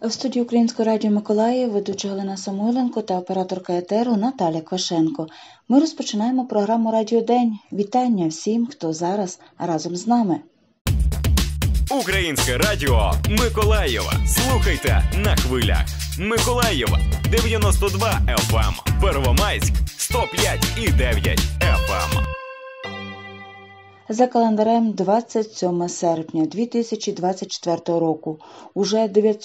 В студії Українського радіо Миколаїв ведуча Галина Самойленко та операторка етеру Наталя Квашенко. Ми розпочинаємо програму «Радіодень». Вітання всім, хто зараз разом з нами. Українське радіо Миколаєва. Слухайте на хвилях. Миколаєва 92 FM, Первомайськ 105,9 FM. За календарем 27 серпня 2024 року. Уже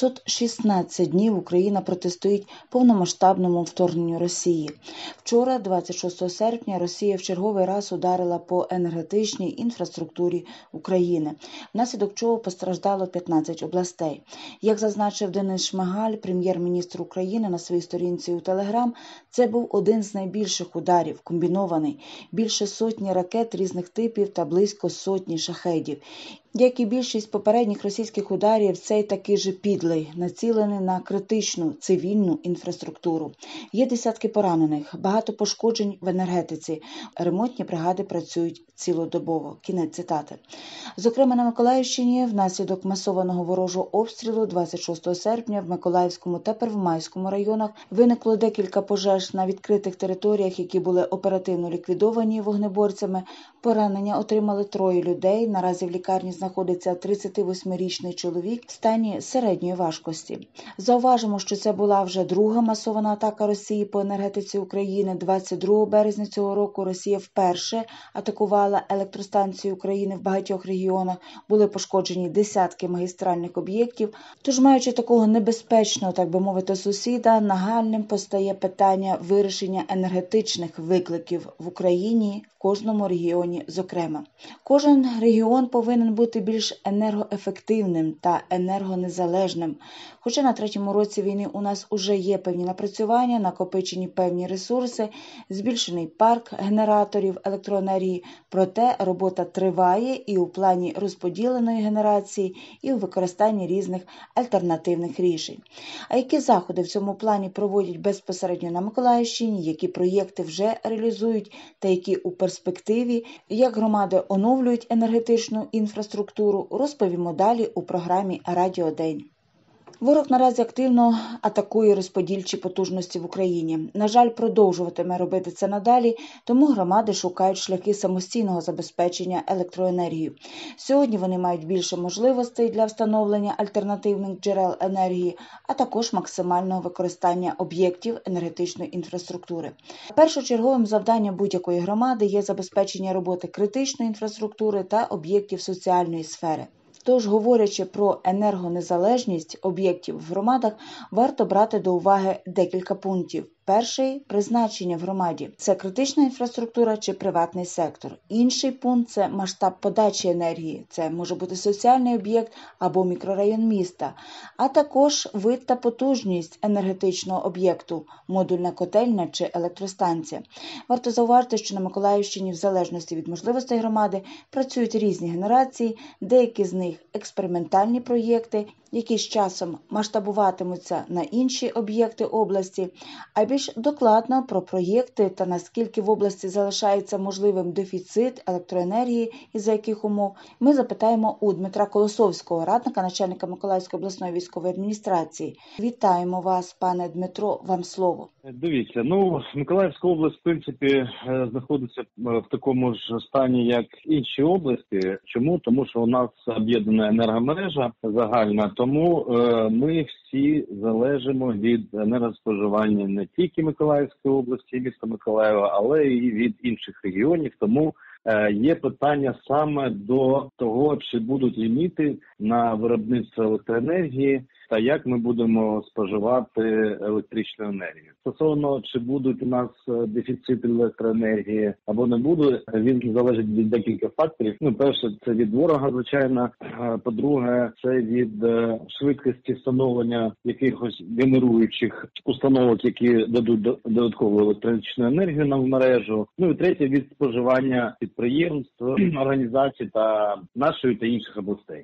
916 днів Україна протистоїть повномасштабному вторгненню Росії. Вчора, 26 серпня, Росія в черговий раз ударила по енергетичній інфраструктурі України, внаслідок чого постраждало 15 областей. Як зазначив Денис Шмигаль, прем'єр-міністр України, на своїй сторінці у Телеграм, це був один з найбільших ударів, комбінований, більше сотні ракет різних типів та близько сотні шахедів. Як і більшість попередніх російських ударів, цей такий же підлий, націлений на критичну цивільну інфраструктуру. Є десятки поранених, багато пошкоджень в енергетиці. Ремонтні бригади працюють цілодобово. Кінець цитати. Зокрема, на Миколаївщині внаслідок масованого ворожого обстрілу 26 серпня в Миколаївському та Первомайському районах виникло декілька пожеж на відкритих територіях, які були оперативно ліквідовані вогнеборцями. Поранення отримали 3 людей. Наразі в лікарні знаходиться 38-річний чоловік в стані середньої важкості. Зауважимо, що це була вже друга масована атака Росії по енергетиці України. 22 березня цього року Росія вперше атакувала електростанції України в багатьох регіонах. Були пошкоджені десятки магістральних об'єктів. Тож, маючи такого небезпечного, так би мовити, сусіда, нагальним постає питання вирішення енергетичних викликів в Україні, в кожному регіоні зокрема. Кожен регіон повинен бути більш енергоефективним та енергонезалежним. Хоча на 3-му році війни у нас уже є певні напрацювання, накопичені певні ресурси, збільшений парк генераторів електроенергії, проте робота триває і у плані розподіленої генерації, і у використанні різних альтернативних рішень. А які заходи в цьому плані проводять безпосередньо на Миколаївщині, які проєкти вже реалізують та які у перспективі, як громади оновлюють енергетичну інфраструктуру, розповімо далі у програмі «Радіодень». Ворог наразі активно атакує розподільчі потужності в Україні. На жаль, продовжуватиме робити це надалі, тому громади шукають шляхи самостійного забезпечення електроенергією. Сьогодні вони мають більше можливостей для встановлення альтернативних джерел енергії, а також максимального використання об'єктів енергетичної інфраструктури. Першочерговим завданням будь-якої громади є забезпечення роботи критичної інфраструктури та об'єктів соціальної сфери. Тож, говорячи про енергонезалежність об'єктів в громадах, варто брати до уваги декілька пунктів. Перший – призначення в громаді. Це критична інфраструктура чи приватний сектор. Інший пункт – це масштаб подачі енергії. Це може бути соціальний об'єкт або мікрорайон міста. А також вид та потужність енергетичного об'єкту – модульна котельня чи електростанція. Варто зауважити, що на Миколаївщині, в залежності від можливостей громади, працюють різні генерації, деякі з них – експериментальні проєкти, які з часом масштабуватимуться на інші об'єкти області, а більш докладно про проєкти та наскільки в області залишається можливим дефіцит електроенергії і за яких умов, ми запитаємо у Дмитра Колосовського, радника начальника Миколаївської обласної військової адміністрації. Вітаємо вас, пане Дмитро, вам слово. Дивіться, Миколаївська область, в принципі, знаходиться в такому ж стані, як інші області. Чому? Тому що у нас об'єднана енергомережа загальна, тому ми всі залежимо від енергоспоживання не тільки Миколаївської області, міста Миколаєва, але і від інших регіонів. Тому є питання саме до того, чи будуть ліміти на виробництво електроенергії та як ми будемо споживати електричну енергію. Стосовно, чи будуть у нас дефіцити електроенергії або не буде, він залежить від декілька факторів. Перше, це від ворога, звичайно. По-друге, це від швидкості встановлення якихось генеруючих установок, які дадуть додаткову електричну енергію на мережу. І третє, від споживання підприємств, організацій та нашої та інших областей.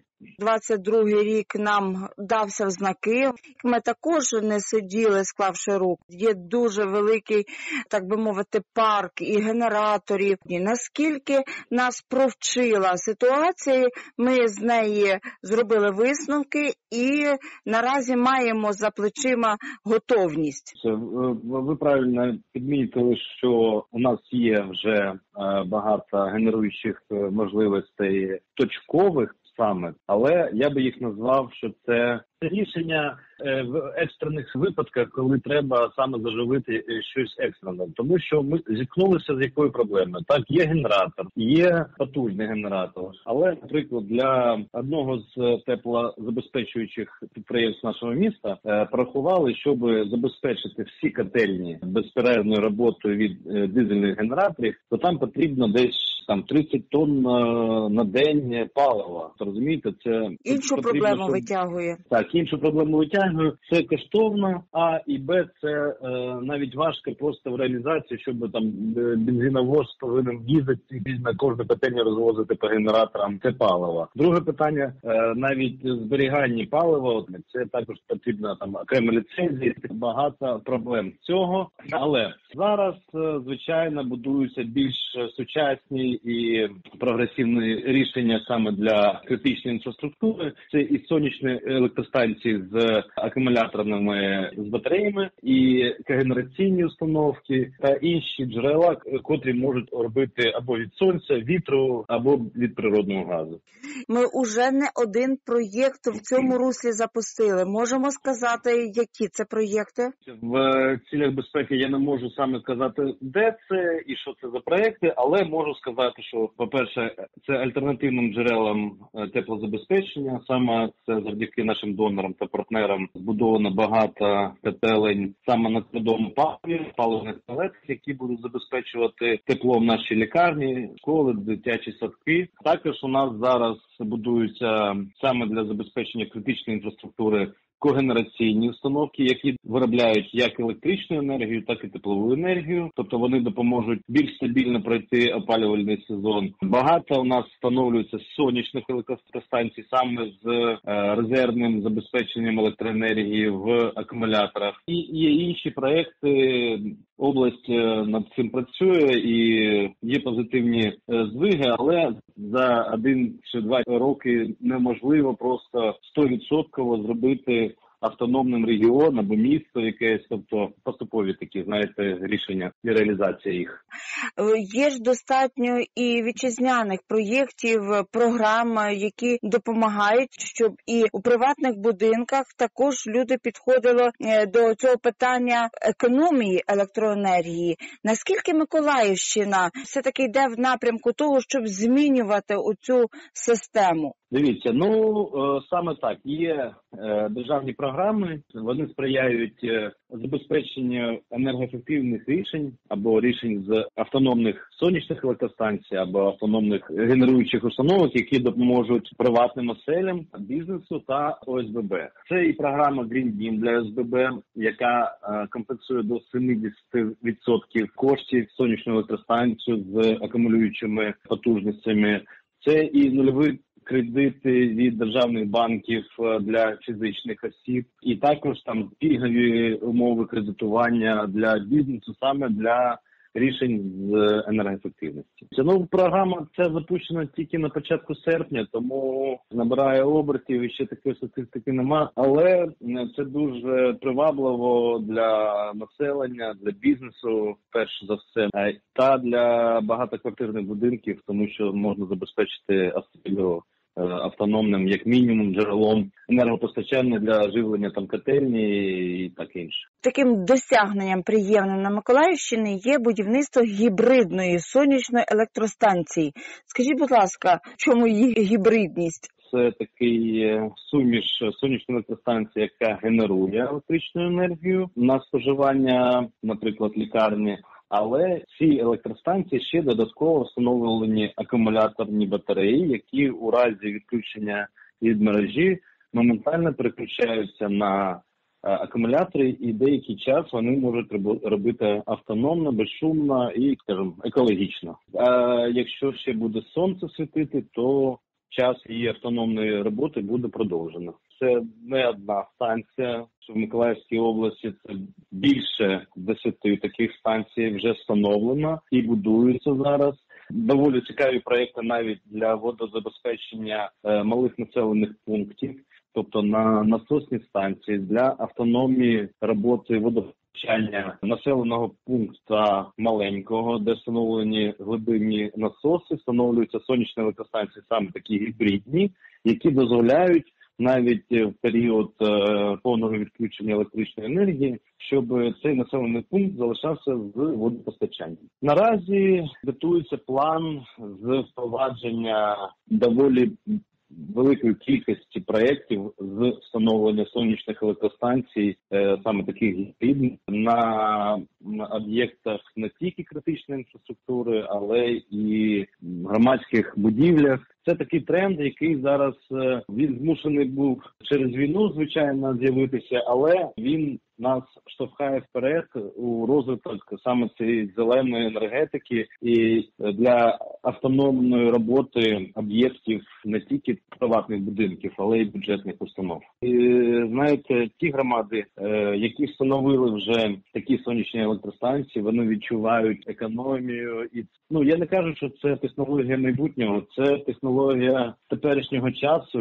22-й рік нам дався в знаки. Ми також не сиділи, склавши рук. Є дуже великий, так би мовити, парк і генераторів. І наскільки нас провчила ситуація, ми з неї зробили висновки і наразі маємо за плечима готовність. Ви правильно підмітили, що у нас є вже багато генеруючих можливостей точкових саме, але я би їх назвав, що це рішення в екстрених випадках, коли треба саме заживити щось екстрене. Тому що ми зіткнулися з якою проблемою. Так, є генератор, є потужний генератор, але, наприклад, для одного з теплозабезпечуючих підприємств нашого міста порахували, щоб забезпечити всі котельні безперервною роботою від дизельних генераторів, то там потрібно десь 30 тонн на день палива. Розумієте, це іншу проблему витягує. Так, іншу проблему витягує. Це коштовно, а і Б, це навіть важко просто в реалізації, щоб там бензиновоз повинен їздити і на кожну котельню розвозити по генераторам це паливо. Друге питання, навіть зберігання палива, це також потрібно там окремі ліцензії, багато проблем з цього. Але зараз, звичайно, будуються більш сучасні і прогресивні рішення саме для критичної інфраструктури. Це і сонячні електростанції з акумуляторними з батареями, і когенераційні установки та інші джерела, котрі можуть робити або від сонця, вітру, або від природного газу. Ми уже не один проєкт в цьому руслі запустили. Можемо сказати, які це проєкти? В цілях безпеки я не можу саме сказати, де це і що це за проєкти, але можу сказати, що, по-перше, це альтернативним джерелам теплозабезпечення. Саме це завдяки нашим донорам та партнерам збудовано багато котелень саме на твердому паливі, паливних палетах, які будуть забезпечувати теплом наші лікарні, школи, дитячі садки. Також у нас зараз будуються саме для забезпечення критичної інфраструктури когенераційні установки, які виробляють як електричну енергію, так і теплову енергію. Тобто вони допоможуть більш стабільно пройти опалювальний сезон. Багато у нас встановлюється сонячних електростанцій саме з резервним забезпеченням електроенергії в акумуляторах. І є інші проекти. Область над цим працює і є позитивні здвиги, але за 1 чи 2 роки неможливо просто 100% зробити автономним регіон або місто якесь, тобто поступові такі, рішення і реалізація їх. Є ж достатньо і вітчизняних проєктів, програм, які допомагають, щоб і у приватних будинках також люди підходили до цього питання економії електроенергії. Наскільки Миколаївщина все-таки йде в напрямку того, щоб змінювати оцю систему? Дивіться, саме так, є державні програми, вони сприяють забезпеченню енергоефективних рішень або рішень з автономних сонячних електростанцій або автономних генеруючих установок, які допоможуть приватним оселям, бізнесу та ОСББ. Це і програма Green Beam для ОСББ, яка компенсує до 70% коштів сонячну електростанцію з акумулюючими потужностями. Це і нульові кредити від державних банків для фізичних осіб, і також там пільгові умови кредитування для бізнесу, саме для рішень з енергоефективності. Програма ця запущена тільки на початку серпня, тому набирає обертів і ще такої статистики нема, але це дуже привабливо для населення, для бізнесу, перш за все, та для багатоквартирних будинків, тому що можна забезпечити автономним, як мінімум, джерелом енергопостачання для живлення котельні і так інше. Таким досягненням приємним на Миколаївщині є будівництво гібридної сонячної електростанції. Скажіть, будь ласка, в чому її гібридність? Це такий суміш сонячної електростанції, яка генерує електричну енергію на споживання, наприклад, лікарні. Але ці електростанції ще додатково встановлені акумуляторні батареї, які у разі відключення від мережі моментально переключаються на акумулятори, і деякий час вони можуть робити автономно, безшумно і, скажімо, екологічно. А якщо ще буде сонце світити, то час її автономної роботи буде продовжено. Це не одна станція. В Миколаївській області це більше 10 таких станцій вже встановлено і будуються зараз. Доволі цікаві проекти навіть для водозабезпечення малих населених пунктів, тобто на насосні станції для автономії роботи водопостачання населеного пункту маленького, де встановлені глибинні насоси, встановлюються сонячні електростанції, саме такі гібридні, які дозволяють навіть в період повного відключення електричної енергії, щоб цей населений пункт залишався з водопостачанням. Наразі готується план з впровадження доволі великої кількості проєктів з встановлення сонячних електростанцій, саме таких гібридних, на об'єктах не тільки критичної інфраструктури, але і громадських будівлях. Це такий тренд, який зараз, він змушений був через війну, звичайно, з'явитися, але він нас штовхає вперед у розвиток саме цієї зеленої енергетики і для автономної роботи об'єктів не тільки приватних будинків, але й бюджетних установ. І знаєте, ті громади, які встановили вже такі сонячні електростанції, вони відчувають економію. І я не кажу, що це технологія майбутнього, це технологія теперішнього часу,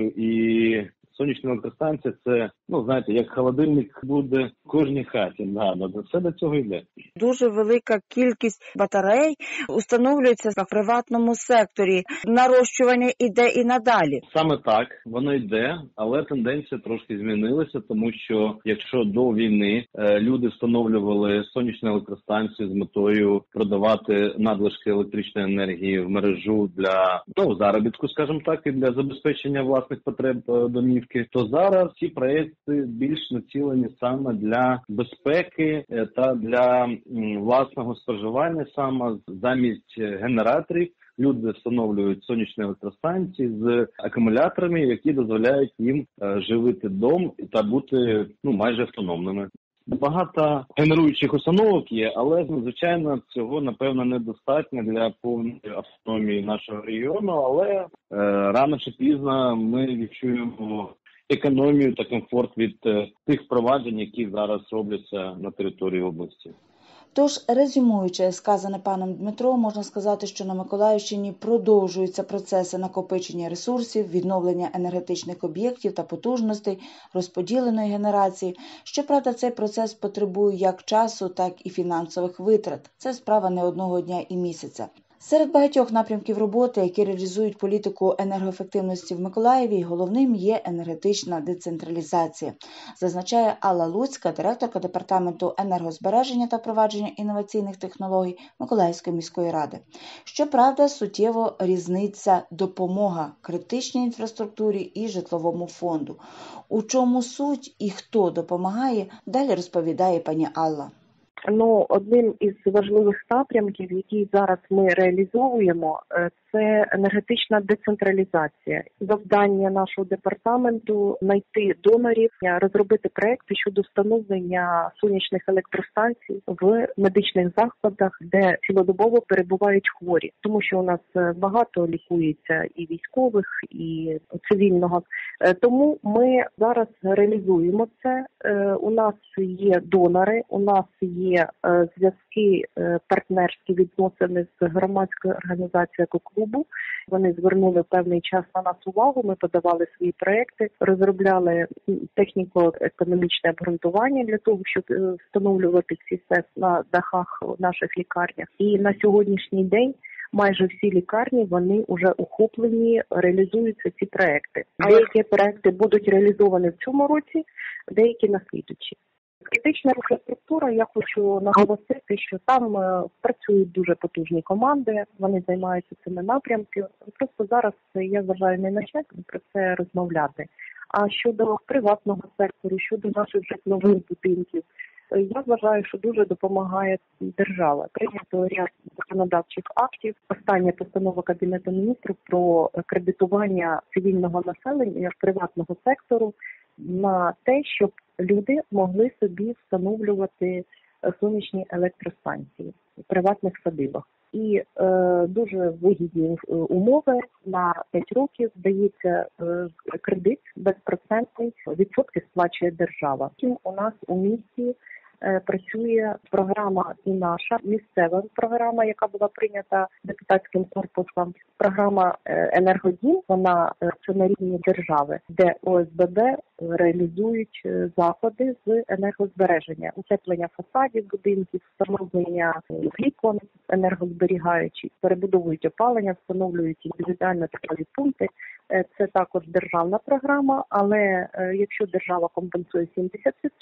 і сонячна електростанція – це, знаєте, як холодильник буде в кожній хаті. Все до цього йде. Дуже велика кількість батарей установлюється в приватному секторі. Нарощування йде і надалі. Саме так, воно йде, але тенденція трошки змінилася, тому що якщо до війни люди встановлювали сонячні електростанції з метою продавати надлишки електричної енергії в мережу для заробітку, скажімо так, і для забезпечення власних потреб домівки, то зараз ці проекти більш націлені саме для безпеки та для власного споживання. Саме замість генераторів люди встановлюють сонячні електростанції з акумуляторами, які дозволяють їм живити дом та бути майже автономними. Багато генеруючих установок є, але, звичайно, цього, напевно, недостатньо для повної автономії нашого регіону, але рано чи пізно ми відчуємо економію та комфорт від тих впроваджень, які зараз робляться на території області. Тож, резюмуючи сказане паном Дмитро, можна сказати, що на Миколаївщині продовжуються процеси накопичення ресурсів, відновлення енергетичних об'єктів та потужностей, розподіленої генерації. Щоправда, цей процес потребує як часу, так і фінансових витрат. Це справа не одного дня і місяця. Серед багатьох напрямків роботи, які реалізують політику енергоефективності в Миколаєві, головним є енергетична децентралізація, зазначає Алла Луцька, директорка департаменту енергозбереження та впровадження інноваційних технологій Миколаївської міської ради. Щоправда, суттєво різниця допомога критичній інфраструктурі і житловому фонду. У чому суть і хто допомагає, далі розповідає пані Алла. Одним із важливих напрямків, які зараз ми реалізовуємо, це енергетична децентралізація. Завдання нашого департаменту – знайти донорів, розробити проекти щодо встановлення сонячних електростанцій в медичних закладах, де цілодобово перебувають хворі. Тому що у нас багато лікується і військових, і цивільного. Тому ми зараз реалізуємо це. У нас є донори, у нас є зв'язки, партнерські відносини з громадською організацією «Екоклубу». Вони звернули певний час на нас увагу, ми подавали свої проекти, розробляли техніко-економічне обґрунтування для того, щоб встановлювати ці СЕС на дахах наших лікарнях. І на сьогоднішній день майже всі лікарні, вони вже охоплені, реалізуються ці проекти. Деякі проекти будуть реалізовані в цьому році, деякі на слідуючі. Критична інфраструктура, я хочу наголосити, що там працюють дуже потужні команди, вони займаються цими напрямками. Просто зараз я вважаю не на часі про це розмовляти. А щодо приватного сектору, щодо наших житлових будинків, я вважаю, що дуже допомагає держава. Прийнято ряд законодавчих актів. Остання постанова Кабінету міністрів про кредитування цивільного населення приватного сектору на те, щоб люди могли собі встановлювати сонячні електростанції в приватних садибах. і дуже вигідні умови. На 5 років дається кредит безпроцентний, відсотки сплачує держава. Втім, у нас у місті працює програма і наша місцева програма, яка була прийнята депутатським корпусом. Програма «Енергодім», вона це на рівні держави, де ОСББ реалізують заходи з енергозбереження, утеплення фасадів будинків, встановлення вікон енергозберігаючих, перебудовують опалення, встановлюють індивідуально теплові пункти. Це також державна програма, але якщо держава компенсує 70%,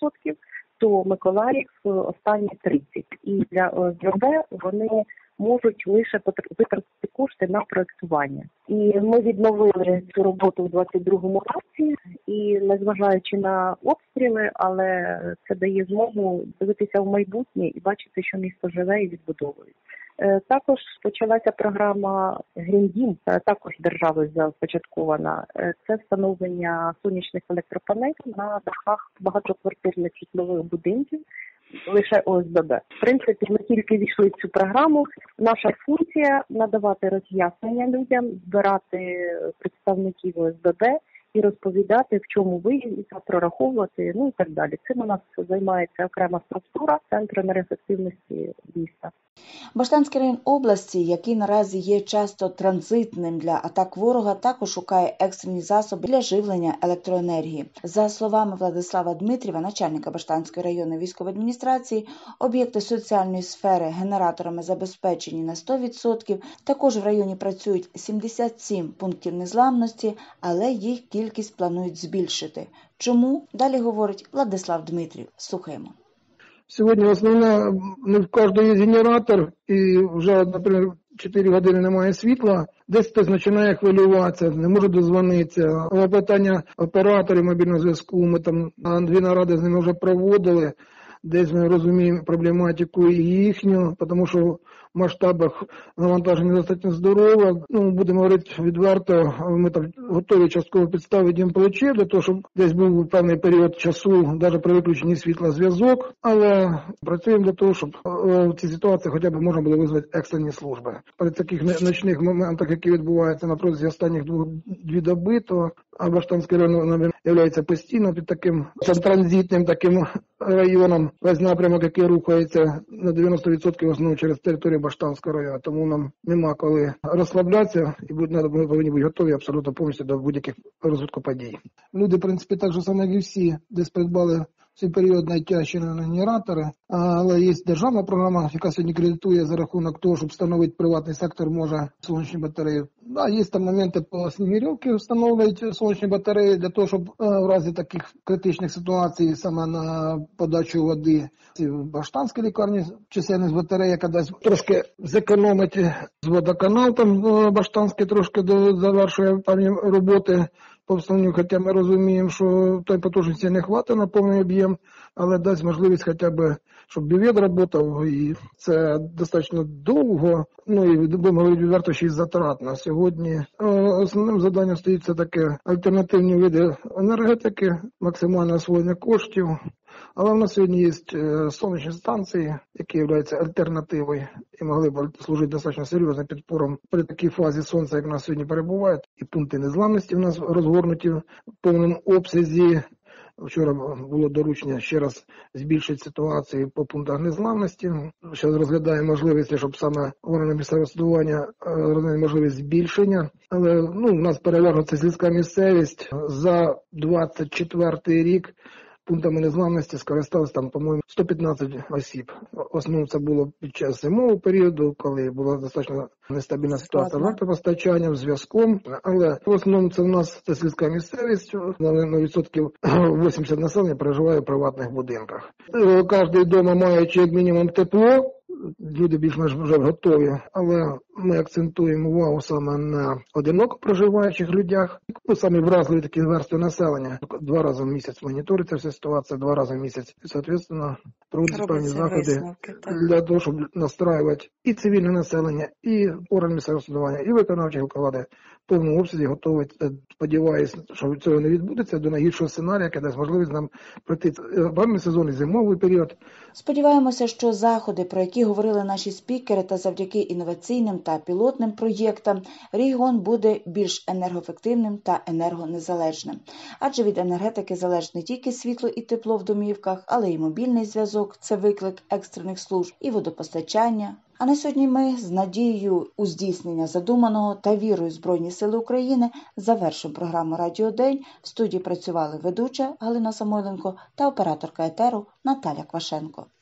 то Миколаїв останні 30%. І для ОСББ вони можуть лише витратити кошти на проєктування. І ми відновили цю роботу в 2022 році, і незважаючи на обстріли, але це дає змогу дивитися в майбутнє і бачити, що місто живе і відбудовується. Також почалася програма «Гріндім», також державою започаткована. Це встановлення сонячних електропанелей на дахах багатоквартирних житлових будинків, лише ОСББ. В принципі, ми тільки війшли в цю програму. Наша функція – надавати роз'яснення людям, збирати представників ОСББ і розповідати, в чому вигідність, прораховувати, і так далі. Цим у нас займається окрема структура Центру енергоефективності міста. Баштанський район області, який наразі є часто транзитним для атак ворога, також шукає екстрені засоби для живлення електроенергії. За словами Владислава Дмитрєва, начальника Баштанської районної військової адміністрації, об'єкти соціальної сфери генераторами забезпечені на 100%. Також в районі працюють 77 пунктів незламності, але їх кількість планують збільшити. Чому? Далі говорить Владислав Дмитрів. Слухаємо. Сьогодні основне, не в кожного є генератор, і вже, наприклад, 4 години немає світла, десь хтось починає хвилюватися, не може дозвонитися. Але питання операторів мобільного зв'язку, ми там 2 наради з ними вже проводили, десь ми розуміємо проблематику і їхню, тому що в масштабах навантаження достатньо здорове. Будемо говорити відверто, ми там готові частково підставити їм плече для того, щоб десь був певний період часу, навіть при виключенні світла, зв'язок, але працюємо для того, щоб в цій ситуації хоча б можна було визвати екстрені служби. При таких ночних моментах, які відбуваються на протязі останніх 2 доби, то Баштанський район є постійно під таким транзитним таким районом. Весь напрямок, який рухається на 90% в основному через територію Баштанського району. Тому нам нема коли розслаблятися і ми повинні бути готові абсолютно повністю до будь-яких розвитку подій. Люди, в принципі, так же само, як і всі, десь придбали в цей період найтяжчі генератори, але є державна програма, яка сьогодні кредитує за рахунок того, щоб встановити приватний сектор, може сонячні батареї. Є там моменти по Снігирівці встановлюють сонячні батареї для того, щоб в разі таких критичних ситуацій саме на подачу води в Баштанській лікарні чисельність батареї, яка дасть трошки зекономити водоканал, там Баштанський трошки завершує певні роботи по встановленню, хоча ми розуміємо, що той потужності не хватить на повний об'єм, але дасть можливість хоча б, щоб бювет працював, і це достатньо довго, і будемо говорити відверто, ще й затратно. Сьогодні основним завданням стоїть це таке альтернативні види енергетики, максимальне освоєння коштів. Але в нас сьогодні є сонячні станції, які являються альтернативою і могли б служити достатньо серйозним підпором при такій фазі сонця, як в нас сьогодні перебувають. І пункти незламності в нас розгорнуті в повному обсязі. Вчора було доручення ще раз збільшити ситуацію по пунктах незламності. Зараз розглядаємо можливість, щоб саме органи місцевого самоврядування розглядають можливість збільшення. Але у нас переважно це сільська місцевість. За 24 рік пунктами незламності скористалися там, по-моєму, 115 осіб. В основному це було під час зимового періоду, коли була достатньо нестабільна ситуація з електропостачанням, зв'язком. Але в основному це в нас це сільська місцевість, на відсотків 80 населення проживає в приватних будинках. Кожен вдома має як мінімум тепло, люди більш-менш вже готові, але ми акцентуємо увагу саме на одиноко проживаючих людях. Самі вразливі такі верстви населення. 2 рази в місяць моніториться вся ситуація, 2 рази в місяць, соответственно, проводяться певні заходи для того, щоб настраювати і цивільне населення, і органи місцевого самоврядування, і виконавчі влади в повному обсязі готові. Сподіваюся, що цього не відбудеться до найгіршого сценарію, який дасть можливість нам пройти опалювальний сезон і зимовий період. Сподіваємося, що заходи, про які говорили наші спікери, та завдяки інноваційним та пілотним проєктам, регіон буде більш енергоефективним та енергонезалежним. Адже від енергетики залежить не тільки світло і тепло в домівках, але й мобільний зв'язок – це виклик екстрених служб, і водопостачання. А на сьогодні ми з надією у здійснення задуманого та вірою в Збройні Сили України завершимо програму «Радіо День». В студії працювали ведуча Галина Самойленко та операторка етеру Наталя Квашенко.